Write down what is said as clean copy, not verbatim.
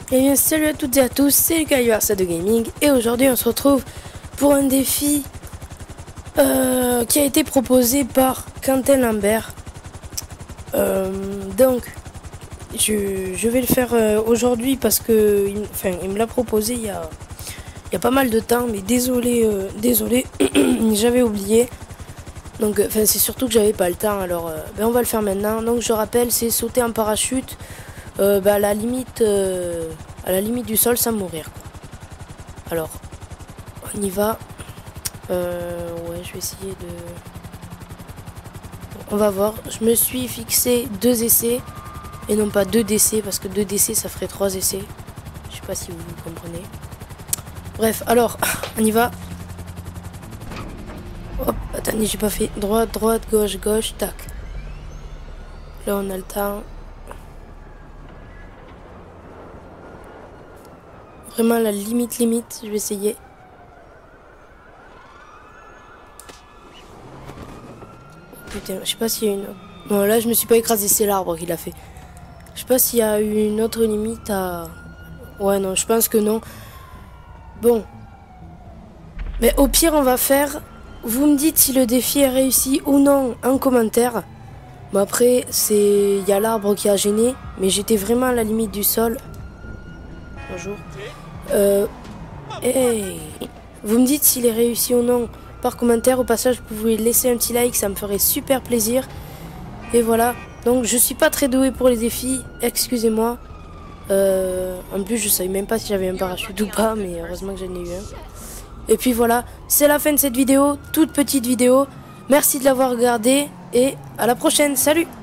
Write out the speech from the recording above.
Et bien salut à toutes et à tous, c'est Lucas de Gaming et aujourd'hui on se retrouve pour un défi qui a été proposé par Quentin Lambert. Donc je vais le faire aujourd'hui parce que il me l'a proposé il y a pas mal de temps, mais désolé j'avais oublié. Donc c'est surtout que j'avais pas le temps, alors on va le faire maintenant. Donc je rappelle, c'est sauter en parachute à la limite du sol sans mourir quoi. Alors on y va. Ouais, je vais essayer de... On va voir. Je me suis fixé 2 essais et non pas 2 décès, parce que 2 décès ça ferait 3 essais. Je sais pas si vous comprenez. Bref, alors on y va. Hop, attendez, j'ai pas fait droite, droite, gauche, gauche, tac. Là on a le temps. Vraiment la limite, je vais essayer. Putain, je sais pas s'il y a une... Non, là je me suis pas écrasé, c'est l'arbre qui l'a fait. Je sais pas s'il y a une autre limite à... Ouais, non, je pense que non. Bon. Mais au pire, on va faire... Vous me dites si le défi est réussi ou non en commentaire. Bon, après, c'est... Il y a l'arbre qui a gêné, mais j'étais vraiment à la limite du sol. Bonjour. Hey. Vous me dites s'il est réussi ou non par commentaire. Au passage, vous pouvez laisser un petit like, ça me ferait super plaisir. Et voilà. Donc, je suis pas très doué pour les défis, excusez-moi. En plus, je savais même pas si j'avais un parachute ou pas, mais heureusement que j'en ai eu un. Et puis voilà, c'est la fin de cette vidéo, toute petite vidéo. Merci de l'avoir regardée et à la prochaine, salut!